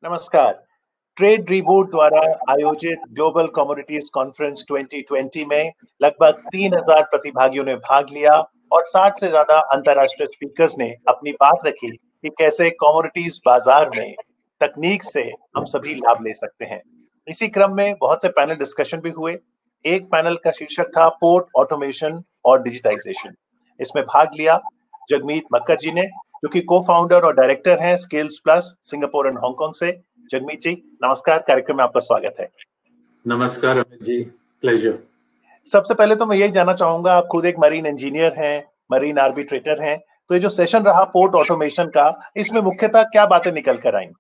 नमस्कार। Trade reboot द्वारा आयोजित ग्लोबल कमोडिटीज कॉन्फ्रेंस 2020 में लगभग 3000 प्रतिभागियों ने भाग लिया और 60 से ज्यादा अंतर्राष्ट्रीय स्पीकर्स ने अपनी बात रखी कि कैसे कमोडिटीज बाजार में तकनीक से हम सभी लाभ ले सकते हैं। इसी क्रम में बहुत से पैनल डिस्कशन भी हुए। एक पैनल का शीर्षक था पोर्ट ऑटोमेशन और डिजिटाइजेशन। इसमें भाग लिया जगमीत मक्कर जी ने, जो कि को फाउंडर और डायरेक्टर हैं skills plus Singapore and Hong Kong से। जगमीत जी नमस्कार, कार्यक्रम में आपका स्वागत है। नमस्कार अमित जी, प्लेजर। सबसे पहले तो मैं यही जानना चाहूंगा, आप खुद एक मरीन इंजीनियर हैं, मरीन आर्बिट्रेटर हैं, तो ये जो सेशन रहा पोर्ट ऑटोमेशन का, इसमें मुख्यतः क्या बातें निकल कर आई?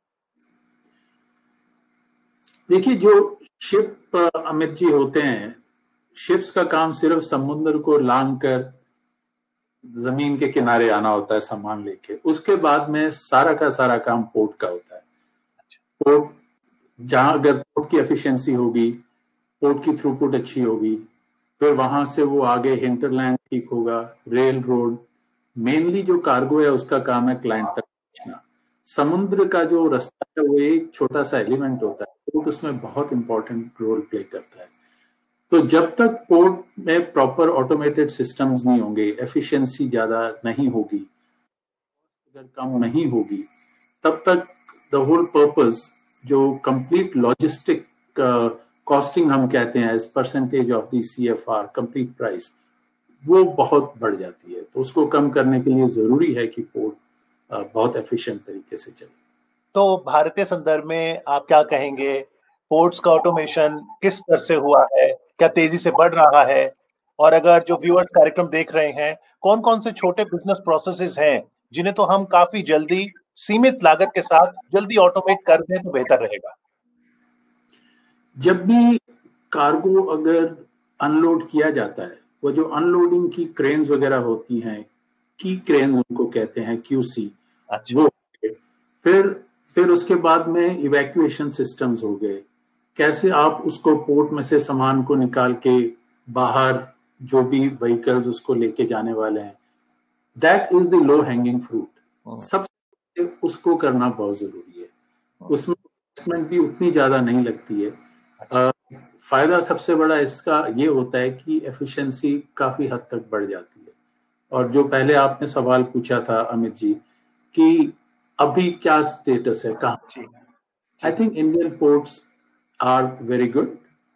देखिए, जो शिप अमित जी होते हैं, शिप्स का काम सिर्फ समुद्र को लांग कर जमीन के किनारे आना होता है सामान लेके। उसके बाद में सारा का सारा काम पोर्ट का होता है। पोर्ट जहां अगर पोर्ट की एफिशिएंसी होगी, पोर्ट की थ्रूपुट अच्छी होगी, फिर वहां से वो आगे हिंटरलैंड ठीक होगा, रेल रोड, मेनली जो कार्गो है उसका काम है क्लाइंट तक पहुंचना। समुद्र का जो रास्ता है वो एक छोटा सा एलिमेंट होता है, पोर्ट उसमें बहुत इंपॉर्टेंट रोल प्ले करता है। तो जब तक पोर्ट में प्रॉपर ऑटोमेटेड सिस्टम्स नहीं होंगे, एफिशिएंसी ज्यादा नहीं होगी, अगर कम नहीं होगी, तब तक द होल पर्पस जो कंप्लीट लॉजिस्टिक कॉस्टिंग हम कहते हैं as percentage of the CFR complete price, वो बहुत बढ़ जाती है। तो उसको कम करने के लिए जरूरी है कि पोर्ट बहुत एफिशिएंट तरीके से चले। तो भारतीय संदर्भ में आप क्या कहेंगे, पोर्ट्स का ऑटोमेशन किस स्तर से हुआ है, क्या तेजी से बढ़ रहा है? और अगर जो व्यूअर्स कार्यक्रम देख रहे हैं, कौन कौन से छोटे बिजनेस प्रोसेसेस हैं जिन्हें तो हम काफी जल्दी सीमित लागत के साथ जल्दी ऑटोमेट कर दें तो बेहतर रहेगा? जब भी कार्गो अगर अनलोड किया जाता है, वो जो अनलोडिंग की क्रेन्स वगैरह होती हैं, की क्रेन उनको कहते हैं, QC, अच्छा। वो फिर उसके बाद में इवैक्यूएशन सिस्टम्स हो गए। कैसे आप उसको पोर्ट में से सामान को निकाल के बाहर जो भी व्हीकल्स उसको लेके जाने वाले हैं, that is the low hanging fruit. सबसे उसको करना बहुत जरूरी है। उसमें इन्वेस्टमेंट भी उतनी ज्यादा नहीं लगती है। फायदा सबसे बड़ा इसका ये होता है कि एफिशिएंसी काफी हद तक बढ़ जाती है। और जो पहले आपने सवाल पूछा था अमित जी कि अभी क्या स्टेटस है, कहाँ, I think Indian ports are very good,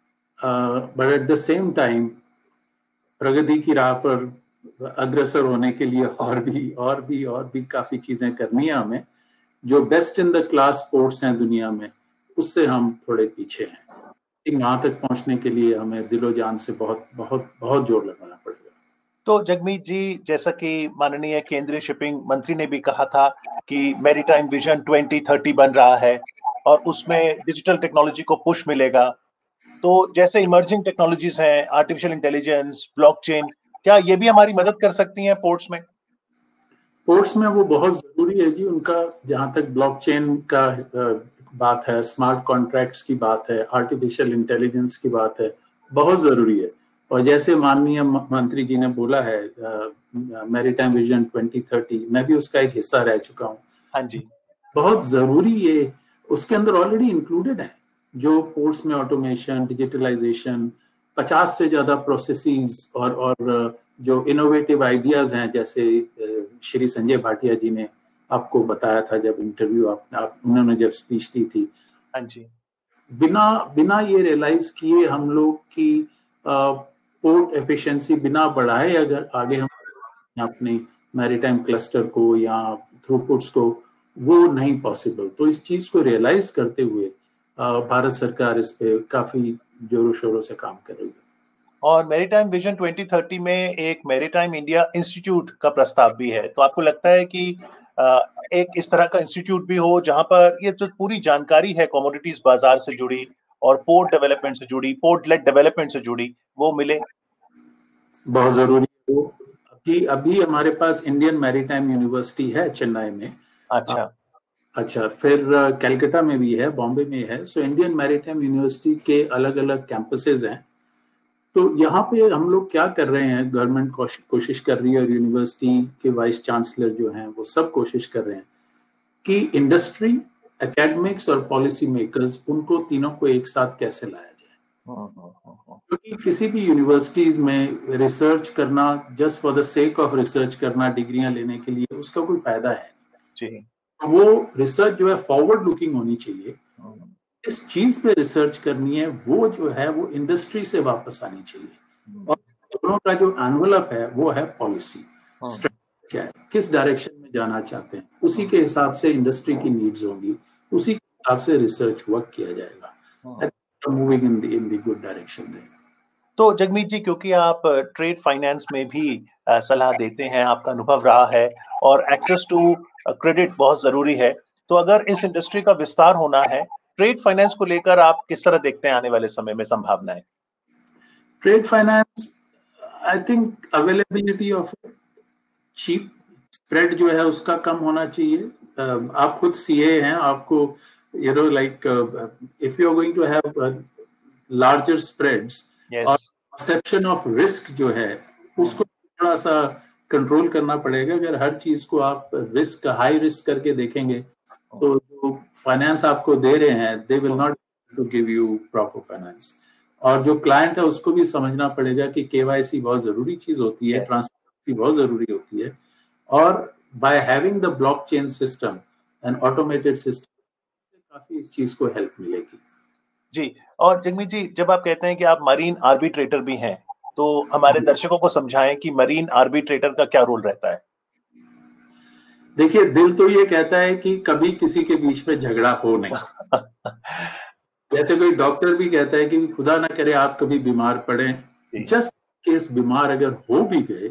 but at the same time प्रगति की राह पर अग्रसर होने के लिए और भी काफी चीजें करनी है हमें। जो best in the class ports हैं दुनिया में, उससे हम थोड़े पीछे हैं। वहां तक पहुंचने के लिए हमें दिलो जान से बहुत बहुत बहुत जोर लगाना पड़ेगा। तो जगमीत जी, जैसा कि माननीय केंद्रीय शिपिंग मंत्री ने भी कहा था कि मैरीटाइम विजन 2030 बन रहा है और उसमें डिजिटल टेक्नोलॉजी को पुश मिलेगा। तो जैसे इमर्जिंग टेक्नोलॉजीज हैं, आर्टिफिशियल इंटेलिजेंस, ब्लॉकचेन, क्या ये भी हमारी मदद कर सकती हैं पोर्ट्स में? पोर्ट्स में वो बहुत जरूरी है जी उनका। जहां तक ब्लॉकचेन का बात है, स्मार्ट कॉन्ट्रैक्ट्स की बात है, आर्टिफिशियल इंटेलिजेंस की बात है, बहुत जरूरी है। और जैसे माननीय मंत्री जी ने बोला है मैरीटाइम विजन 2030, मैं भी उसका एक हिस्सा रह चुका हूँ। हाँ जी, बहुत जरूरी ये उसके अंदर ऑलरेडी इंक्लूडेड है। जो पोर्ट्स में ऑटोमेशन, डिजिटलाइजेशन, 50 से ज्यादा प्रोसेसेस और जो इनोवेटिव आइडियाज हैं, जैसे श्री संजय भाटिया जी ने आपको बताया था जब इंटरव्यू उन्होंने जब स्पीच दी थी। हाँ जी, बिना ये रियलाइज किए हम लोग की पोर्ट एफिशिएंसी बिना बढ़ाए अगर आगे हम अपने मैरीटाइम क्लस्टर को या थ्रूपुट्स को, वो नहीं पॉसिबल। तो इस चीज को रियलाइज करते हुए भारत सरकार इस पे काफी जोरों शोरों से काम कर रही है। और मैरीटाइम विजन 2030 में एक मैरीटाइम इंडिया इंस्टीट्यूट का प्रस्ताव भी है। तो आपको लगता है कि एक इस तरह का इंस्टीट्यूट भी हो जहां पर ये जो पूरी जानकारी है कमोडिटीज बाजार से जुड़ी और पोर्ट डेवलपमेंट से जुड़ी, पोर्ट लेड डेवलपमेंट से जुड़ी, वो मिले? बहुत जरूरी है वो। अभी हमारे पास इंडियन मैरीटाइम यूनिवर्सिटी है चेन्नई में। अच्छा, फिर कलकत्ता में भी है, बॉम्बे में है। सो इंडियन मैरीटाइम यूनिवर्सिटी के अलग अलग कैंपसेस हैं। तो यहाँ पे हम लोग क्या कर रहे हैं, गवर्नमेंट कोशिश कर रही है और यूनिवर्सिटी के वाइस चांसलर जो हैं वो सब कोशिश कर रहे हैं कि इंडस्ट्री एकेडमिक्स और पॉलिसी मेकर्स, उनको तीनों को एक साथ कैसे लाया जाए। क्योंकि किसी भी यूनिवर्सिटीज में रिसर्च करना just for the sake of research करना, डिग्रियां लेने के लिए, उसका कोई फायदा है जी। वो रिसर्च जो है फॉरवर्ड लुकिंग होनी चाहिए। इस चीज पे रिसर्च करनी है, वो जो है वो इंडस्ट्री से वापस आनी चाहिए। और दोनों का जो एनवलप है वो है पॉलिसी, स्ट्रेटजी क्या है, किस डायरेक्शन में जाना चाहते हैं, उसी के हिसाब से इंडस्ट्री की नीड्स होंगी, उसी के हिसाब से रिसर्च वर्क किया जाएगा, moving in the good direction there. तो जगमीत जी, क्योंकि आप ट्रेड फाइनेंस में भी सलाह देते हैं, आपका अनुभव रहा है और एक्सेस टू क्रेडिट बहुत जरूरी है, तो अगर इस इंडस्ट्री का विस्तार होना है, ट्रेड फाइनेंस को लेकर आप किस तरह देखते हैं आने वाले समय में संभावनाएं? Trade finance, I think availability of cheap spread जो है उसका कम होना चाहिए। आप खुद सीए हैं, आपको you know like if you are going to have larger spreads, और परसेप्शन ऑफ रिस्क जो है उसको थोड़ा सा कंट्रोल करना पड़ेगा। अगर हर चीज को आप रिस्क, हाई रिस्क करके देखेंगे तो जो फाइनेंस आपको दे रहे हैं they will not to give you proper finance. और जो क्लाइंट है उसको भी समझना पड़ेगा कि केवाईसी बहुत जरूरी चीज होती है, ट्रांसपेरेंसी बहुत जरूरी होती है, और by having the blockchain system and automated system काफी इस चीज को हेल्प मिलेगी। जी। और जगमीत जी, जब आप कहते हैं कि आप मरीन आर्बिट्रेटर भी हैं, तो हमारे दर्शकों को समझाएं कि मरीन आर्बिट्रेटर का क्या रोल रहता है। देखिए, दिल तो ये कहता है कि कभी किसी के बीच में झगड़ा हो नहीं। जैसे कोई डॉक्टर भी कहता है कि खुदा ना करे आप कभी बीमार पड़े, जस्ट केस बीमार अगर हो भी गए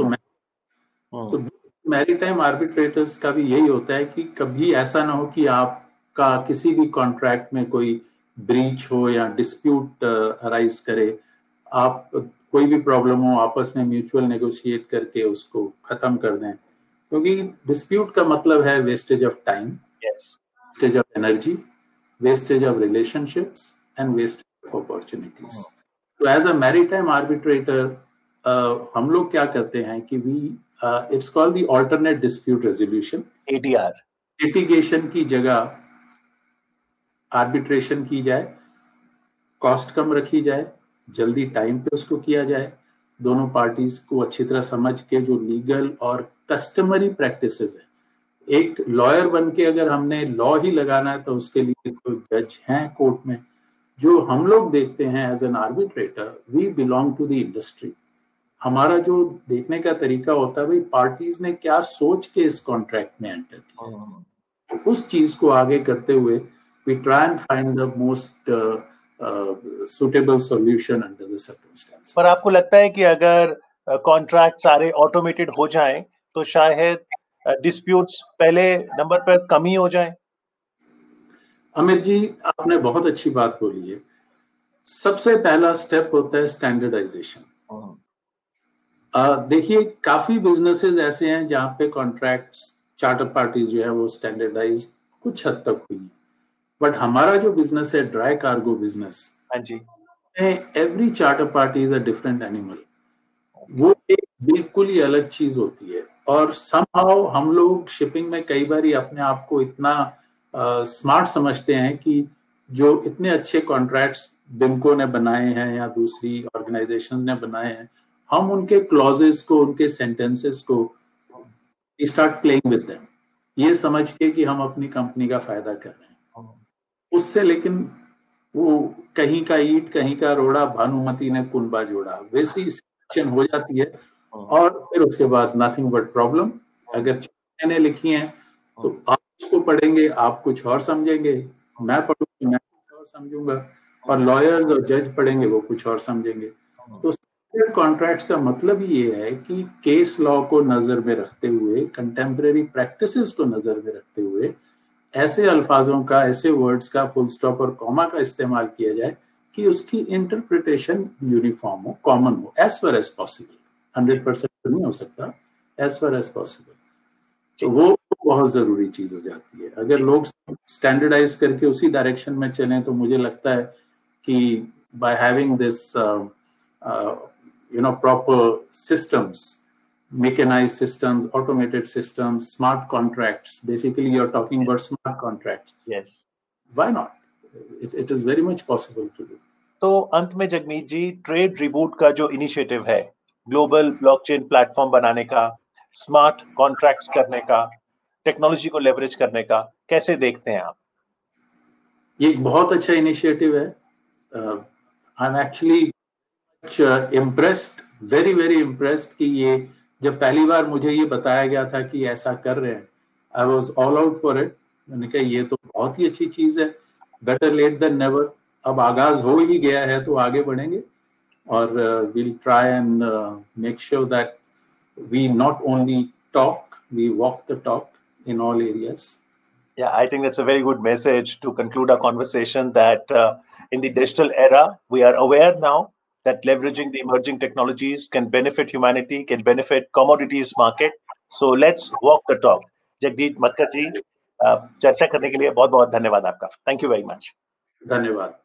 तो मैरीटाइम आर्बिट्रेटर्स का भी यही होता है कि कभी ऐसा ना हो कि आपका किसी भी कॉन्ट्रैक्ट में कोई ब्रीच हो या डिस्प्यूट अराइज करे, आप कोई भी प्रॉब्लम हो आपस में म्यूचुअल नेगोशिएट करके उसको खत्म कर दें। क्योंकि डिस्प्यूट का मतलब है wastage of time, wastage of energy, wastage of relationships and wastage of opportunities. तो एज अ मैरीटाइम आर्बिट्रेटर हम लोग क्या करते हैं कि we it's called the alternate dispute resolution, ADR। Litigation की जगह आर्बिट्रेशन की जाए, कॉस्ट कम रखी जाए, जल्दी टाइम पे उसको किया जाए, दोनों पार्टीज को अच्छी तरह समझ के जो लीगल और कस्टमरी प्रैक्टिसेस है। एक लॉयर बन के अगर हमने लॉ ही लगाना है तो उसके लिए कोई जज हैं कोर्ट में। जो हम लोग देखते हैं as an arbitrator, we belong to the industry. हमारा जो देखने का तरीका होता है, भाई पार्टीज ने क्या सोच के इस कॉन्ट्रैक्ट में एंटर किया, उस चीज को आगे करते हुए we try and find the most suitable solution under the circumstances. पर आपको लगता है कि अगर कॉन्ट्रैक्ट सारे ऑटोमेटेड हो जाएं तो शायद डिस्प्यूट्स पहले नंबर पर कम ही हो जाएं? अमित जी, आपने बहुत अच्छी बात बोली है। सबसे पहला स्टेप होता है स्टैंडर्डाइजेशन। देखिए, काफी बिजनेसेस ऐसे हैं जहां पे कॉन्ट्रैक्ट्स, चार्टर पार्टी जो है वो स्टैंडर्डाइज कुछ हद तक हुई, बट हमारा जो बिजनेस है ड्राई कार्गो बिजनेस, हाँ जी, every charter party is a different animal. वो एक बिल्कुल ही अलग चीज होती है। और समहाउ हम लोग शिपिंग में कई बार अपने आप को इतना स्मार्ट समझते हैं कि जो इतने अच्छे कॉन्ट्रैक्ट्स बिमको ने बनाए हैं या दूसरी ऑर्गेनाइजेशंस ने बनाए हैं, हम उनके क्लॉजेस को, उनके सेंटेंसेस को स्टार्ट प्लेइंग विद देम, ये समझ के कि हम अपनी कंपनी का फायदा कर रहे हैं उससे। लेकिन वो कहीं का ईट कहीं का रोड़ा, भानुमति ने कुनबा जोड़ा, वैसी सिचुएशन हो जाती है। और फिर उसके बाद नथिंग बट प्रॉब्लम। अगर मैंने लिखी हैं तो आप उसको पढ़ेंगे, आप कुछ और समझेंगे, मैं पढ़ूंगा मैं कुछ और समझूंगा, और लॉयर्स और जज पढ़ेंगे वो कुछ और समझेंगे। तो कॉन्ट्रैक्ट्स का मतलब ये है कि केस लॉ को नजर में रखते हुए, कंटेम्परेरी प्रैक्टिसेस को नजर में रखते हुए, ऐसे अल्फाजों का, ऐसे वर्ड्स का फुल स्टॉप और कॉमा का इस्तेमाल किया जाए कि उसकी इंटरप्रिटेशन यूनिफॉर्म हो, कॉमन हो, एज फार एज पॉसिबल। 100% नहीं हो सकता, एज फार एज पॉसिबल। तो वो बहुत जरूरी चीज हो जाती है। अगर लोग स्टैंडर्डाइज करके उसी डायरेक्शन में चलें तो मुझे लगता है कि by having this proper systems, mechanized systems, automated systems, smart contracts. Basically, you're talking about smart contracts. Yes. Why not? It is very much possible to do. तो अंत में जगमीत जी, ट्रेड रिबूट का जो इनिशिएटिव है, ग्लोबल ब्लॉकचेन प्लेटफॉर्म बनाने का, smart contracts करने का, टेक्नोलॉजी को लेवरेज करने का, कैसे देखते हैं आप? ये एक बहुत अच्छा इनिशिएटिव है. I am actually impressed, very impressed कि ये जब पहली बार मुझे ये बताया गया था कि ऐसा कर रहे हैं, I was all out for it. मैंने कहा ये तो बहुत ही अच्छी चीज है, बेटर लेट देन नेवर. अब आगाज हो ही गया है तो आगे बढ़ेंगे और we'll try and make sure that we not only talk, we walk the talk in all areas. Yeah, I think that's a very good message to conclude our conversation, that in the digital era, we are aware now that leveraging the emerging technologies can benefit humanity, can benefit commodities market. So let's walk the talk. Jagdeep Matkar ji, चर्चा करने के लिए बहुत बहुत धन्यवाद आपका. Thank you very much. धन्यवाद.